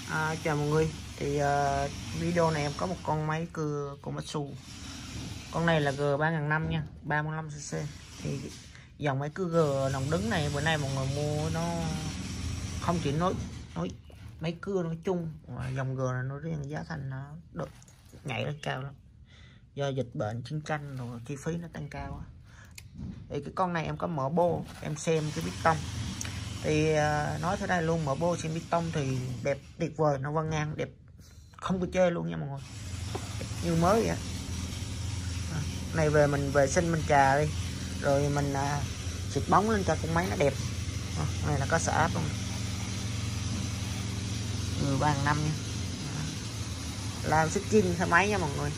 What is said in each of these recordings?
Chào mọi người. Thì video này em có một con máy cưa Komatsu. Con này là G3005 nha, 35cc. Thì dòng máy cưa G nòng đứng này bữa nay mọi người mua nó không chỉ nói máy cưa nói chung, mà dòng G này nó riêng giá thành nó được nhảy lên cao lắm. Do dịch bệnh chiến tranh rồi chi phí nó tăng cao. Thì cái con này em có mở bô, em xem cái piston. Thì nói thế này luôn, mở bô xem piston thì đẹp tuyệt vời, nó văng ngang đẹp không có chê luôn nha mọi người, như mới vậy. Này về mình vệ sinh mình chà đi, rồi mình xịt bóng lên cho con máy nó đẹp. Này là có xả áp luôn, 13.500 nha. Làm skin theo máy nha mọi người.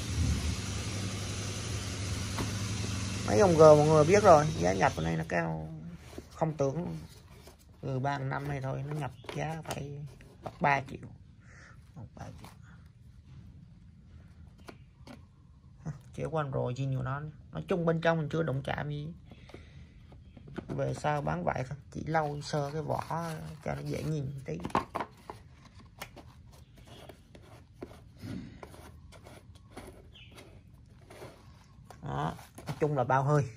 Mấy dòng G mọi người biết rồi, giá nhập ở đây nó cao không tưởng luôn. 3.500 này thôi nó nhập giá phải 3 triệu. 3 triệu. Chỉ quanh rồi chi nhiều nó. Nói chung bên trong mình chưa đụng chạm gì. Về sau bán vậy thôi, chỉ lau sơ cái vỏ cho nó dễ nhìn tí. Đó, nói chung là bao hơi.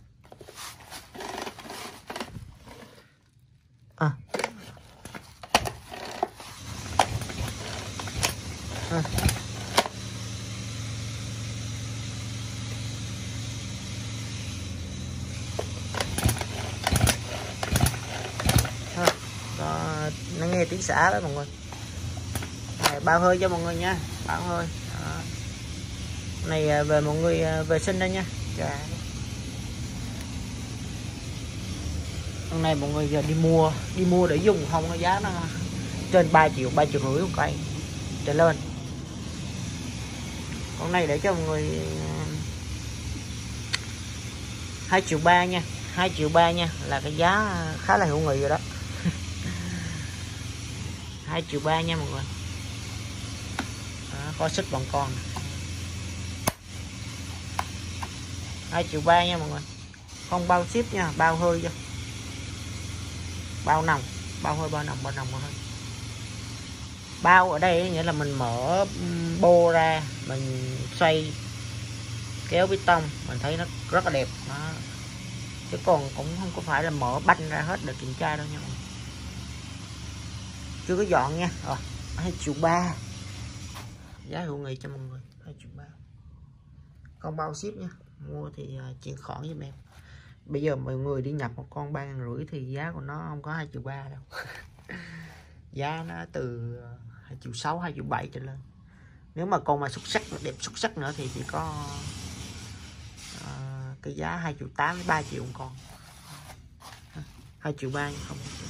Nó nghe tiếng xả đó mọi người. Này, bao hơi cho mọi người nha, bao hơi. Đó. Này về mọi người vệ sinh đây nha. Con này mọi người giờ đi mua để dùng không, nó giá nó trên 3 triệu, 3 triệu rưỡi một cây trở lên. Con này để cho mọi người 2,3 triệu nha, 2,3 triệu nha, là cái giá khá là hữu nghị rồi đó. 2,3 triệu nha mọi người. Đó, có xích bằng con 2,3 triệu nha mọi người. Không bao ship nha, bao hơi cho, bao nòng, bao hơi, bao nòng, bao hơi. Bao ở đây nghĩa là mình mở bô ra, mình xoay kéo piston, mình thấy nó rất là đẹp đó. Chứ còn cũng không có phải là mở banh ra hết để kiểm tra đâu nha. Chưa có dọn nha. Rồi 2,3 triệu, giá hữu nghị cho mọi người. 2,3 triệu, không bao ship nha. Mua thì chuyển khoản giùm em. Bây giờ mọi người đi nhập một con 3.500 thì giá của nó không có 2,3 triệu đâu. Giá nó từ 2,6 triệu, 2,7 triệu trở lên. Nếu mà con mà xuất sắc, đẹp xuất sắc nữa thì chỉ có cái giá 2,8 triệu, 3 triệu một con. 2,3 triệu không.